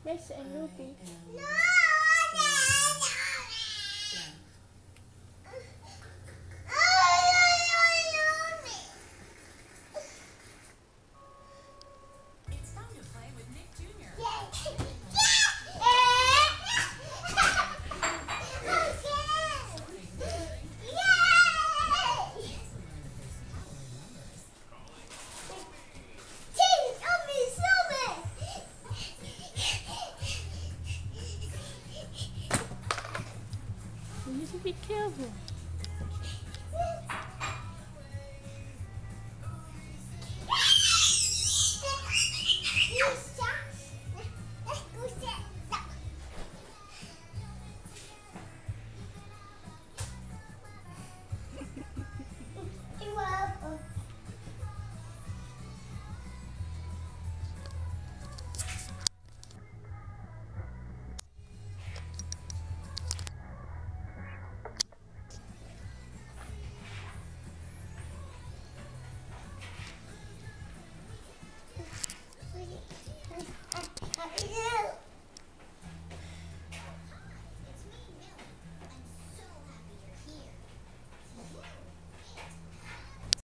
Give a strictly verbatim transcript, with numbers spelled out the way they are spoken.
Yes, and Ruby. No! It's time to play with Nick Junior You need to be careful.